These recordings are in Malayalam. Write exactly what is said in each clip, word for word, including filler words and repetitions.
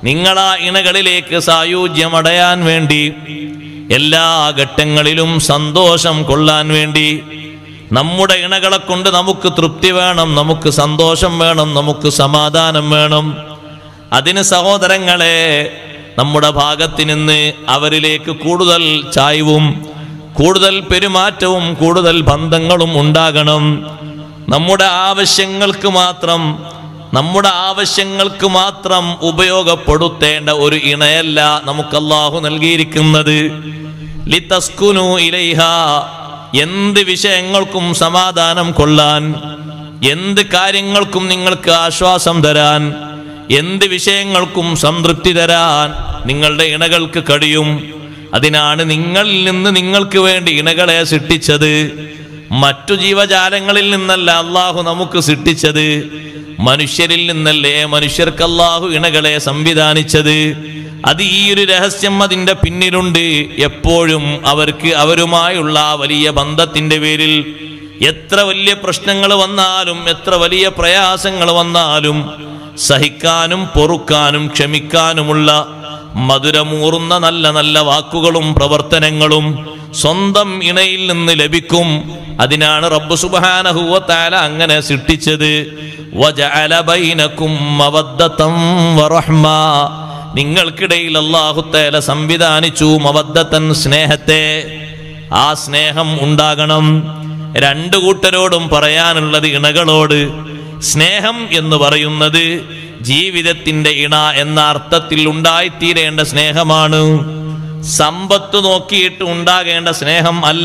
നിങ്ങളാ ഇണകളിലേക്ക് സായുജ്യമടയാൻ വേണ്ടി, എല്ലാ ഘട്ടങ്ങളിലും സന്തോഷം കൊള്ളാൻ വേണ്ടി, നമ്മുടെ ഇണകളെ കൊണ്ട് നമുക്ക് തൃപ്തി വേണം, നമുക്ക് സന്തോഷം വേണം, നമുക്ക് സമാധാനം വേണം. അതിന് സഹോദരങ്ങളെ നമ്മുടെ ഭാഗത്ത് നിന്ന് അവരിലേക്ക് കൂടുതൽ ചായ്വും കൂടുതൽ പെരുമാറ്റവും കൂടുതൽ ബന്ധങ്ങളും ഉണ്ടാകണം. നമ്മുടെ ആവശ്യങ്ങൾക്ക് മാത്രം നമ്മുടെ ആവശ്യങ്ങൾക്ക് മാത്രം ഉപയോഗപ്പെടുത്തേണ്ട ഒരു ഇണയല്ല നമുക്ക് അല്ലാഹു നൽകിയിരിക്കുന്നത്. ലിതസ്കുനു ഇലൈഹാ, എന്ത് വിഷയങ്ങൾക്കും സമാധാനം കൊള്ളാൻ, എന്ത് കാര്യങ്ങൾക്കും നിങ്ങൾക്ക് ആശ്വാസം തരാൻ, എന്ത് വിഷയങ്ങൾക്കും സംതൃപ്തി തരാൻ നിങ്ങളുടെ ഇണകൾക്ക് കഴിയും. അതിനാണ് നിങ്ങളിൽ നിന്ന് നിങ്ങൾക്ക് വേണ്ടി ഇണകളെ സൃഷ്ടിച്ചത്. മറ്റു ജീവജാലങ്ങളിൽ നിന്നല്ല അല്ലാഹു നമുക്ക് സൃഷ്ടിച്ചത്, മനുഷ്യരിൽ നിന്നല്ലേ മനുഷ്യർക്ക് അല്ലാഹു ഇണകളെ സംവിധാനിച്ചത്. അത് ഈ ഒരു രഹസ്യം അതിൻ്റെ പിന്നിലുണ്ട്. എപ്പോഴും അവർക്ക് അവരുമായുള്ള വലിയ ബന്ധത്തിൻ്റെ പേരിൽ എത്ര വലിയ പ്രശ്നങ്ങൾ വന്നാലും എത്ര വലിയ പ്രയാസങ്ങൾ വന്നാലും സഹിക്കാനും പൊറുക്കാനും ക്ഷമിക്കാനുമുള്ള മധുരമൂറുന്ന നല്ല നല്ല വാക്കുകളും പ്രവർത്തനങ്ങളും സ്വന്തം ഇണയിൽ നിന്ന് ലഭിക്കും. അതിനാണ് റബ്ബ് സുബ്ഹാനഹു വ തആല അങ്ങനെ സൃഷ്ടിച്ചത്. വജഅല ബൈനകും മവദ്ദതൻ വറഹ്മ, നിങ്ങൾക്കിടയിൽ അല്ലാഹു തആല സംവിധാനിച്ചു മവദ്ദതൻ, സ്നേഹത്തെ. ആ സ്നേഹം ഉണ്ടാകണം. രണ്ടു കൂട്ടരോടും പറയാനുള്ളത് ഇണകളോട്. സ്നേഹം എന്ന് പറയുന്നത് ജീവിതത്തിന്റെ ഇണ എന്ന അർത്ഥത്തിൽ ഉണ്ടായിത്തീരേണ്ട സ്നേഹമാണ്. സമ്പത്ത് നോക്കിയിട്ട് ഉണ്ടാകേണ്ട സ്നേഹം അല്ല.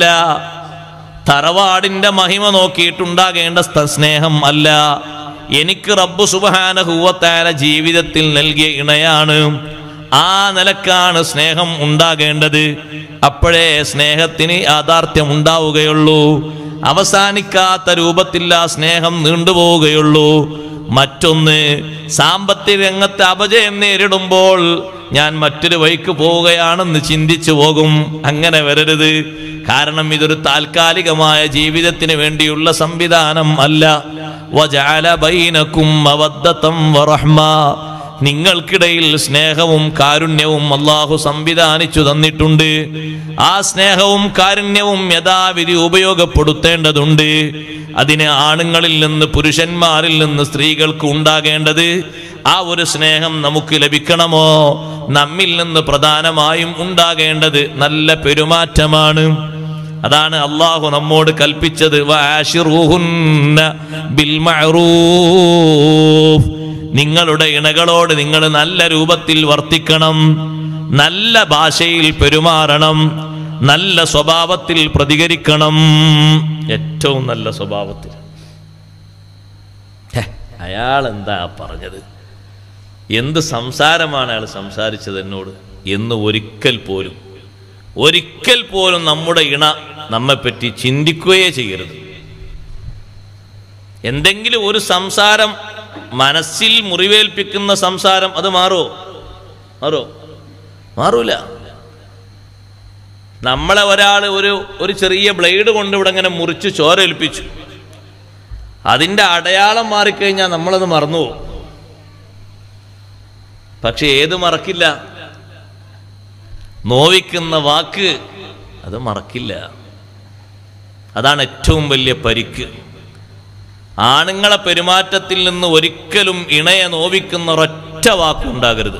തറവാടിന്റെ മഹിമ നോക്കിയിട്ടുണ്ടാകേണ്ട സ്നേഹം അല്ല. എനിക്ക് റബ്ബ് സുബ്ഹാനഹു വ തആല ജീവിതത്തിൽ നൽകിയ ഇണയാണ്. ആ നിലക്കാണ് സ്നേഹം ഉണ്ടാകേണ്ടത്. അപ്പോഴേ സ്നേഹത്തിന് യാഥാർത്ഥ്യം ഉണ്ടാവുകയുള്ളൂ. അവസാനിക്കാത്ത രൂപത്തിൽ ആ സ്നേഹം നീണ്ടുപോവുകയുള്ളൂ. മറ്റൊന്ന്, സാമ്പത്തിക രംഗത്ത് അപജയം നേരിടുമ്പോൾ ഞാൻ മറ്റൊരു വഴിക്ക് പോവുകയാണെന്ന് ചിന്തിച്ചു പോകും. അങ്ങനെ വരരുത്. കാരണം ഇതൊരു താൽക്കാലികമായ ജീവിതത്തിന് വേണ്ടിയുള്ള സംവിധാനം അല്ല. വജഅല ബൈനകും മവദ്ദതൻ വറഹ്മ, നിങ്ങൾക്കിടയിൽ സ്നേഹവും കാരുണ്യവും അല്ലാഹു സംവിധാനിച്ചു തന്നിട്ടുണ്ട്. ആ സ്നേഹവും കാരുണ്യവും യഥാവിധി ഉപയോഗപ്പെടുത്തേണ്ടതുണ്ട്. അതിന് ആണുങ്ങളിൽ നിന്ന് പുരുഷന്മാരിൽ നിന്ന് സ്ത്രീകൾക്ക് ഉണ്ടാകേണ്ടത് ആ ഒരു സ്നേഹം നമുക്ക് ലഭിക്കണമോ, നമ്മിൽ നിന്ന് പ്രധാനമായും ഉണ്ടാകേണ്ടത് നല്ല പെരുമാറ്റമാണ്. അതാണ് അല്ലാഹു നമ്മോട് കൽപ്പിച്ചത്. വആശിറൂഹുന്ന ബിൽ മഅറൂഫ്, നിങ്ങളുടെ ഇണകളോട് നിങ്ങൾ നല്ല രൂപത്തിൽ വർത്തിക്കണം, നല്ല ഭാഷയിൽ പെരുമാറണം, നല്ല സ്വഭാവത്തിൽ പ്രതികരിക്കണം. ഏറ്റവും നല്ല സ്വഭാവത്തിൽ. അയാൾ എന്താ പറഞ്ഞത്, എന്ത് സംസാരമാണ് അയാൾ സംസാരിച്ചത് എന്നോട് എന്ന് ഒരിക്കൽ പോലും ഒരിക്കൽ പോലും നമ്മുടെ ഇണ നമ്മെപ്പറ്റി ചിന്തിക്കുകയേ ചെയ്യരുത്. എന്തെങ്കിലും ഒരു സംസാരം മനസ്സിൽ മുറിവേൽപ്പിക്കുന്ന സംസാരം അത് മാറോ മാറോ മാറൂല. നമ്മളെ ഒരാൾ ഒരു ഒരു ചെറിയ ബ്ലേഡ് കൊണ്ട് ഇവിടെ ഇങ്ങനെ മുറിച്ച് ചോരേൽപ്പിച്ചു, അതിൻ്റെ അടയാളം മാറിക്കഴിഞ്ഞാൽ നമ്മളത് മറന്നുപോകും. പക്ഷെ ഏത് മറക്കില്ല? നോവിക്കുന്ന വാക്ക് അത് മറക്കില്ല. അതാണ് ഏറ്റവും വലിയ പരിക്ക്. ആണുങ്ങളെ പെരുമാറ്റത്തിൽ നിന്ന് ഒരിക്കലും ഇണയെ നോവിക്കുന്ന ഒരൊറ്റ വാക്കുണ്ടാകരുത്.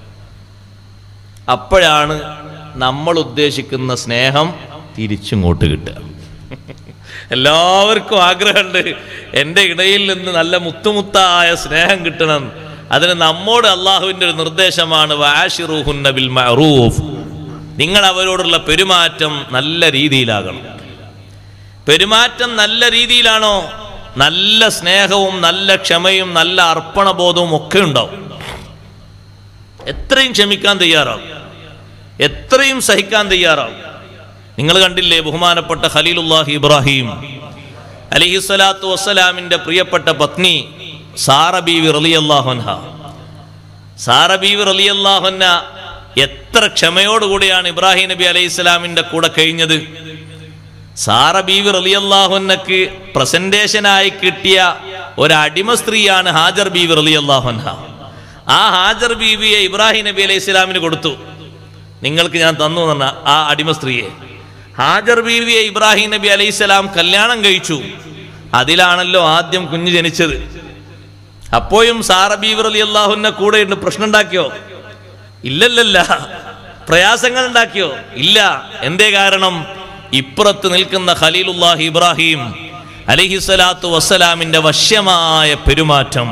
അപ്പോഴാണ് നമ്മൾ ഉദ്ദേശിക്കുന്ന സ്നേഹം തിരിച്ചിങ്ങോട്ട് കിട്ടുക. എല്ലാവർക്കും ആഗ്രഹമുണ്ട് എൻ്റെ ഇണയിൽ നിന്ന് നല്ല മുത്തുമുത്തായ സ്നേഹം കിട്ടണം. അതിന് നമ്മോട് അള്ളാഹുവിൻ്റെ ഒരു നിർദ്ദേശമാണ്, വആശിറൂഹുന്ന ബിൽ മഅറൂഫ്, നിങ്ങൾ അവരോടുള്ള പെരുമാറ്റം നല്ല രീതിയിലാകണം. പെരുമാറ്റം നല്ല രീതിയിലാണോ, നല്ല സ്നേഹവും നല്ല ക്ഷമയും നല്ല അർപ്പണബോധവും ഒക്കെ ഉണ്ടാവും. എത്രയും ക്ഷമിക്കാൻ തയ്യാറാവും, എത്രയും സഹിക്കാൻ തയ്യാറാവും. നിങ്ങൾ കണ്ടില്ലേ ബഹുമാനപ്പെട്ട ഖലീലുല്ലാഹി ഇബ്രാഹിം അലൈഹിസ്സലാത്തു വസ്സലാമിൻ്റെ പ്രിയപ്പെട്ട പത്നി സാറ ബീവി റളിയല്ലാഹു അൻഹ. സാറ ബീവി റളിയല്ലാഹു അൻഹ എത്ര ക്ഷമയോടുകൂടിയാണ് ഇബ്രാഹിം നബി അലൈഹിസ്സലാമിൻ്റെ കൂടെ കഴിഞ്ഞത്. സാറ ബീവി റളിയല്ലാഹു അൻഹക്ക് പ്രസന്റേഷനായി കിട്ടിയ ഒരടിമ സ്ത്രീയാണ് ഹാജർ ബീവി റളിയല്ലാഹു അൻഹ. ആ ഹാജർ ബീവിയെ ഇബ്രാഹിം നബി അലൈഹി ഇസ്ലാമിന് കൊടുത്തു. നിങ്ങൾക്ക് ഞാൻ തന്നു എന്ന് പറഞ്ഞ ആ അടിമ സ്ത്രീയെ ഹാജർ ബീവിയെ ഇബ്രാഹിം നബി അലൈഹി ഇസ്ലാം കല്യാണം കഴിച്ചു. അതിലാണല്ലോ ആദ്യം കുഞ്ഞ് ജനിച്ചത്. അപ്പോഴും സാറ ബീവി റളിയല്ലാഹു അൻഹ കൂടെ ഉണ്ട്. പ്രശ്നം ഉണ്ടാക്കിയോ? ഇല്ലല്ലല്ല. പ്രയാസങ്ങൾ ഉണ്ടാക്കിയോ? ഇല്ല. എന്തേ കാരണം? ഇപ്പുറത്ത് നിൽക്കുന്ന ഖലീലുല്ലാഹി ഇബ്രാഹിം അലൈഹിസ്സലാത്തു വസ്സലാമിന്റെ വശ്യമായ പെരുമാറ്റം.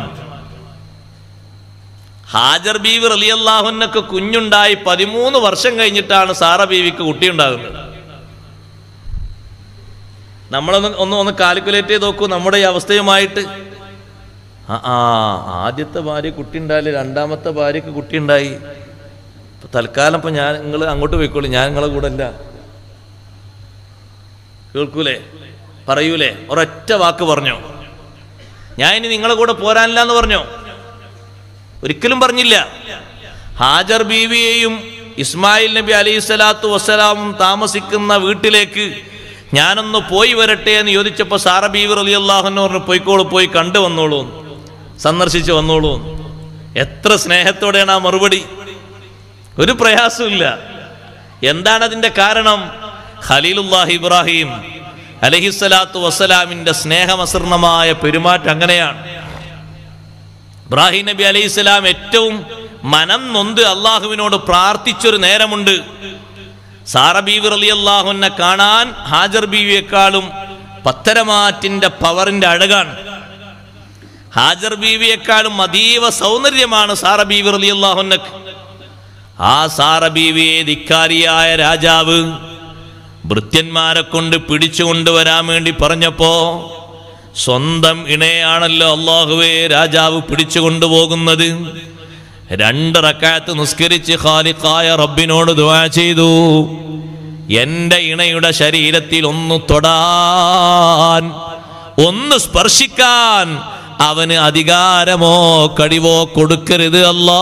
ഹാജർ ബീവി റളിയല്ലാഹു അൻഹക്ക് കുഞ്ഞുണ്ടായി പതിമൂന്ന് വർഷം കഴിഞ്ഞിട്ടാണ് സാറ ബീവിക്ക് കുട്ടിയുണ്ടാകുന്നത്. നമ്മളൊന്ന് ഒന്ന് ഒന്ന് കാൽക്കുലേറ്റ് ചെയ്ത് നോക്കൂ നമ്മുടെ ഈ അവസ്ഥയുമായിട്ട്. ആ ആ ആദ്യത്തെ ഭാര്യ കുട്ടി ഉണ്ടായില്ല, രണ്ടാമത്തെ ഭാര്യക്ക് കുട്ടി ഉണ്ടായി. ഇപ്പൊ തൽക്കാലം ഇപ്പൊ ഞാൻ നിങ്ങൾ അങ്ങോട്ട് പോയിക്കോളൂ, ഞാൻ നിങ്ങളെ കൂടെ അല്ല. കേൾക്കൂലേ? പറയൂലേ? ഒരൊറ്റ വാക്ക് പറഞ്ഞോ? ഞാൻ ഇനി നിങ്ങളെ കൂടെ പോരാനില്ല എന്ന് പറഞ്ഞോ? ഒരിക്കലും പറഞ്ഞില്ല. ഹാജർ ബീവിയെയും ഇസ്മായിൽ നബി അലൈഹി സ്വലാത്തു വസ്സലാമും താമസിക്കുന്ന വീട്ടിലേക്ക് ഞാനൊന്ന് പോയി വരട്ടെ എന്ന് ചോദിച്ചപ്പോൾ സാറ ബീവി റളിയല്ലാഹു അൻഹ പറഞ്ഞു, പോയിക്കോളൂ, പോയി കണ്ടു വന്നോളൂ, സന്ദർശിച്ച് വന്നോളൂ. എത്ര സ്നേഹത്തോടെയാണ് ആ മറുപടി. ഒരു പ്രയാസമില്ല. എന്താണ് അതിന്റെ കാരണം? ഖലീലുല്ലാഹി ഇബ്രാഹിം അലൈഹിസ്സലാത്തു വസ്സലാമിന്റെ സ്നേഹമസൃണമായ പെരുമാറ്റം അങ്ങനെയാണ്. ഇബ്രാഹിം നബി അലൈഹി സ്വലാം ഏറ്റവും മനം നൊന്ത് അള്ളാഹുവിനോട് പ്രാർത്ഥിച്ചൊരു നേരമുണ്ട്. സാറ ബീവി റളിയല്ലാഹു അൻഹ കാണാൻ ഹാജർ ബീവിയെക്കാളും പത്തരമാറ്റിന്റെ പവറിന്റെ അഴകാണ്. ഹാജർ ബീവിയെക്കാളും അതീവ സൗന്ദര്യമാണ് സാറ ബീവി റളിയല്ലാഹു അൻഹക്ക്. ആ സാറ ബീവിയെ ധിക്കാരിയായ രാജാവ് ഭൃത്യന്മാരെ കൊണ്ട് പിടിച്ചു കൊണ്ടുവരാൻ വേണ്ടി പറഞ്ഞപ്പോ സ്വന്തം ഇണയാണല്ലോ അല്ലാഹുവേ രാജാവ് പിടിച്ചു കൊണ്ടുപോകുന്നത്. രണ്ട് റക്അത്ത് നിസ്കരിച്ച് ഖാലിഖായ റബ്ബിനോട് ദുആ ചെയ്തു, എന്റെ ഇണയുടെ ശരീരത്തിൽ ഒന്ന് തൊടാൻ, ഒന്ന് സ്പർശിക്കാൻ അവന് അധികാരമോ കഴിവോ കൊടുക്കരുത് അല്ലാ.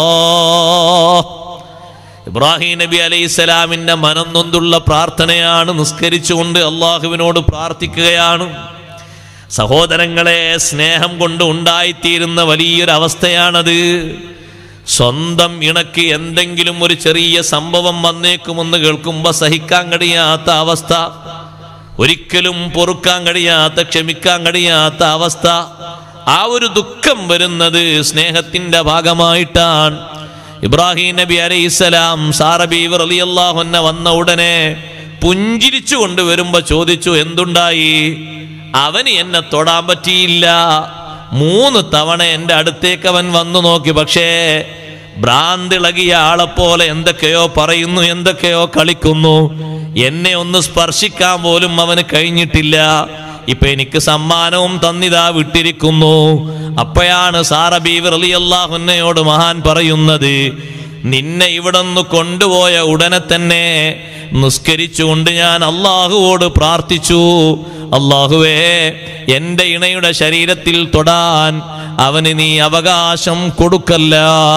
ഇബ്രാഹിം നബി അലൈഹിസ്സലാമിന്റെ മനം നൊന്തുള്ള പ്രാർത്ഥനയാണ്. നിസ്കരിച്ചുകൊണ്ട് അള്ളാഹുവിനോട് പ്രാർത്ഥിക്കുകയാണ്. സഹോദരങ്ങളെ, സ്നേഹം കൊണ്ട് ഉണ്ടായിത്തീരുന്ന വലിയൊരു അവസ്ഥയാണത്. സ്വന്തം ഇണക്ക് എന്തെങ്കിലും ഒരു ചെറിയ സംഭവം വന്നേക്കുമെന്ന് കേൾക്കുമ്പോൾ സഹിക്കാൻ കഴിയാത്ത അവസ്ഥ, ഒരിക്കലും പൊറുക്കാൻ കഴിയാത്ത, ക്ഷമിക്കാൻ കഴിയാത്ത അവസ്ഥ. ആ ഒരു ദുഃഖം വരുന്നത് സ്നേഹത്തിന്റെ ഭാഗമായിട്ടാണ്. ഇബ്രാഹിം നബി അലൈഹിസ്സലാം സാറ ബീവി റളിയല്ലാഹു അൻഹ വന്ന ഉടനെ പുഞ്ചിരിച്ചു കൊണ്ടുവരുമ്പോ ചോദിച്ചു, എന്തുണ്ടായി? അവന് എന്നെ തൊടാൻ പറ്റിയില്ല. മൂന്ന് തവണ എൻ്റെ അടുത്തേക്ക് അവൻ വന്നു നോക്കി. പക്ഷേ ഭ്രാന്തിളകിയ ആളെപ്പോലെ എന്തൊക്കെയോ പറയുന്നു, എന്തൊക്കെയോ കളിക്കുന്നു. എന്നെ ഒന്ന് സ്പർശിക്കാൻ പോലും അവന് കഴിഞ്ഞിട്ടില്ല. ഇപ്പൊ എനിക്ക് സമ്മാനവും തന്നിതാ വിട്ടിരിക്കുന്നു. അപ്പോഴാണ് സാറ ബീവി റളിയല്ലാഹു അൻഹയോട് മഹാൻ പറയുന്നത്, നിന്നെ ഇവിടുന്ന് കൊണ്ടുപോയ ഉടനെ തന്നെ നിസ്കരിച്ചുകൊണ്ട് ഞാൻ അള്ളാഹുവോട് പ്രാർത്ഥിച്ചു, അള്ളാഹുവേ എന്റെ ഇണയുടെ ശരീരത്തിൽ തൊടാൻ അവന് നീ അവകാശം കൊടുക്കല്ല.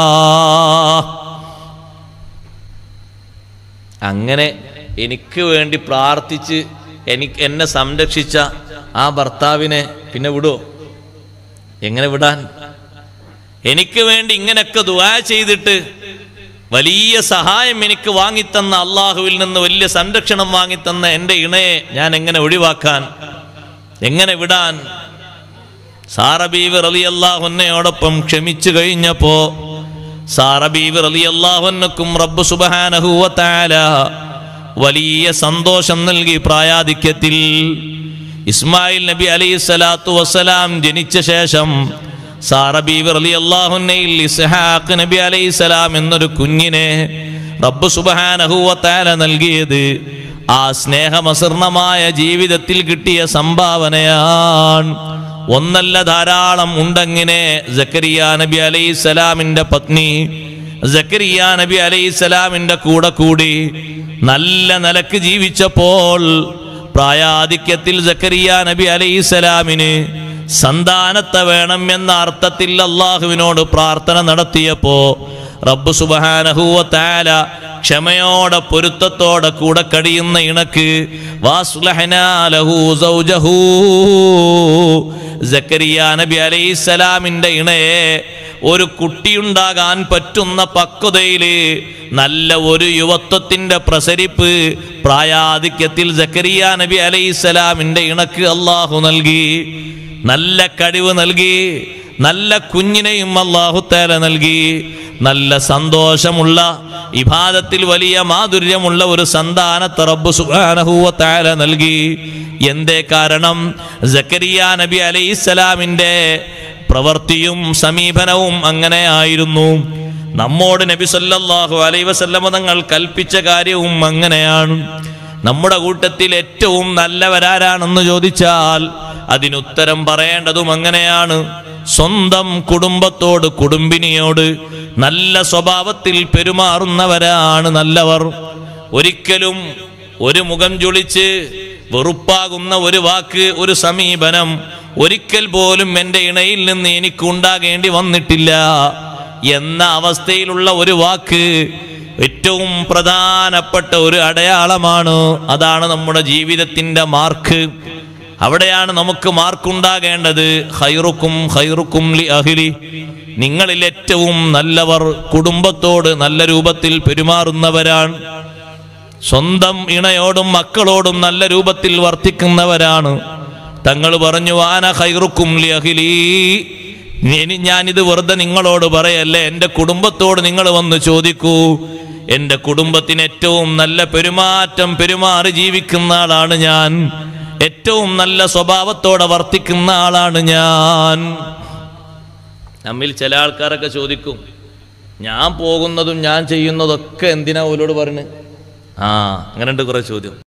അങ്ങനെ എനിക്ക് വേണ്ടി പ്രാർത്ഥിച്ച് എനിക്ക് എന്നെ സംരക്ഷിച്ച ആ ഭർത്താവിനെ പിന്നെ വിടുവോ? എങ്ങനെ വിടാൻ? എനിക്ക് വേണ്ടി ഇങ്ങനെയൊക്കെ ദുആ ചെയ്തിട്ട് വലിയ സഹായം എനിക്ക് വാങ്ങിത്തന്ന, അള്ളാഹുവിൽ നിന്ന് വലിയ സംരക്ഷണം വാങ്ങിത്തന്ന എൻ്റെ ഇണയെ ഞാൻ എങ്ങനെ ഒഴിവാക്കാൻ, എങ്ങനെ വിടാൻ? സാറ ബീവി റളിയല്ലാഹു അൻഹയോടൊപ്പം ക്ഷമിച്ചു കഴിഞ്ഞപ്പോ സാറ ബീവി റളിയല്ലാഹു അൻഹക്കും റബ്ബ് സുബ്ഹാനഹു വ തആല വലിയ സന്തോഷം നൽകി. പ്രായാധിക്യത്തിൽ ഇസ്മായിൽ നബി അലൈഹി സ്വലാത്തു വസ്സലാം ജനിച്ച ശേഷം സാറ ബീവി റളിയല്ലാഹു അൻഹയിൽ ഇസ്ഹാഖ് നബി അലൈഹി സലാം എന്നൊരു കുഞ്ഞിനെ റബ്ബ് സുബ്ഹാനഹു വ തആല നൽകിയത് ആ സ്നേഹമസൃണമായ ജീവിതത്തിൽ കിട്ടിയ സംഭാവനയാണ്. ഒന്നല്ല, ധാരാളം ഉണ്ടങ്ങനെ. സക്കരിയ നബി അലൈഹി സലാമിന്റെ പത്നി സക്കരിയ നബി അലൈഹി സലാമിന്റെ കൂടെ കൂടി നല്ല നിലക്ക് ജീവിച്ചപ്പോൾ പ്രായാധിക്യത്തിൽ സക്കരിയ നബി അലൈഹി സലാമിന് സന്താനത്തെ വേണം എന്ന അർത്ഥത്തിൽ അള്ളാഹുവിനോട് പ്രാർത്ഥന നടത്തിയപ്പോ റബ്ബ് സുബ്ഹാനഹു വ തആല ക്ഷമയോടെ പൊരുത്തത്തോടെ കൂടെ കഴിയുന്ന ഇണക്ക് വാസ്ലഹനാ ലഹു സൗജഹു സക്കരിയ നബി അലൈഹി സലാമിന്റെ ഇണയെ ഒരു കുട്ടിയുണ്ടാകാൻ പറ്റുന്ന പക്വതയില് നല്ല ഒരു യുവത്വത്തിന്റെ പ്രസരിപ്പ് പ്രായാധിക്യത്തിൽ സക്കരിയ നബി അലൈഹിസ്സലാമിന്റെ ഇണക്ക് അള്ളാഹു നൽകി. നല്ല കഴിവ് നൽകി, നല്ല കുഞ്ഞിനെയും അള്ളാഹു തആല നൽകി. നല്ല സന്തോഷമുള്ള ഇബാദത്തിൽ വലിയ മാധുര്യമുള്ള ഒരു സന്താനത്തെ റബ്ബ് സുബ്ഹാനഹു വ തആല നൽകി. എന്തേ കാരണം? സക്കരിയ നബി അലൈഹിസ്സലാമിന്റെ പ്രവൃത്തിയും സമീപനവും അങ്ങനെ ആയിരുന്നു. നമ്മോട് നബി സല്ലല്ലാഹു അലൈഹി വസല്ലം തങ്ങൾ കൽപ്പിച്ച കാര്യവും അങ്ങനെയാണ്. നമ്മുടെ കൂട്ടത്തിൽ ഏറ്റവും നല്ലവരാരാണെന്ന് ചോദിച്ചാൽ അതിനുത്തരം പറയേണ്ടതും അങ്ങനെയാണ്. സ്വന്തം കുടുംബത്തോട്, കുടുംബിനിയോട് നല്ല സ്വഭാവത്തിൽ പെരുമാറുന്നവരാണ് നല്ലവർ. ഒരിക്കലും ഒരു മുഖം ചുളിച്ച് വെറുപ്പാകുന്ന ഒരു വാക്ക്, ഒരു സമീപനം ഒരിക്കൽ പോലും എൻ്റെ ഇണയിൽ നിന്ന് എനിക്കുണ്ടാകേണ്ടി വന്നിട്ടില്ല എന്ന അവസ്ഥയിലുള്ള ഒരു വാക്ക് ഏറ്റവും പ്രധാനപ്പെട്ട ഒരു അടയാളമാണ്. അതാണ് നമ്മുടെ ജീവിതത്തിന്റെ മാർക്ക്. അവിടെയാണ് നമുക്ക് മാർക്കുണ്ടാകേണ്ടത്. ഖൈറുക്കും ഖൈറുക്കും ലി അഹ്ലി, നിങ്ങളിൽ ഏറ്റവും നല്ലവർ കുടുംബത്തോട് നല്ല രൂപത്തിൽ പെരുമാറുന്നവരാണ്. സ്വന്തം ഇണയോടും മക്കളോടും നല്ല രൂപത്തിൽ വർത്തിക്കുന്നവരാണ്. തങ്ങൾ പറഞ്ഞു വാന ഖൈറുക്കും ലി അഹ്ലി, ഇനി ഞാനിത് വെറുതെ നിങ്ങളോട് പറയല്ലേ, എൻ്റെ കുടുംബത്തോട് നിങ്ങൾ വന്ന് ചോദിക്കൂ. എൻ്റെ കുടുംബത്തിന് ഏറ്റവും നല്ല പെരുമാറ്റം പെരുമാറി ജീവിക്കുന്ന ആളാണ് ഞാൻ. ഏറ്റവും നല്ല സ്വഭാവത്തോടെ വർത്തിക്കുന്ന ആളാണ് ഞാൻ. നമ്മിൽ ചില ആൾക്കാരൊക്കെ ചോദിക്കും, ഞാൻ പോകുന്നതും ഞാൻ ചെയ്യുന്നതൊക്കെ എന്തിനാ ഓലോട് പറഞ്ഞു? ആ, അങ്ങനെയുണ്ട് കുറെ ചോദ്യം.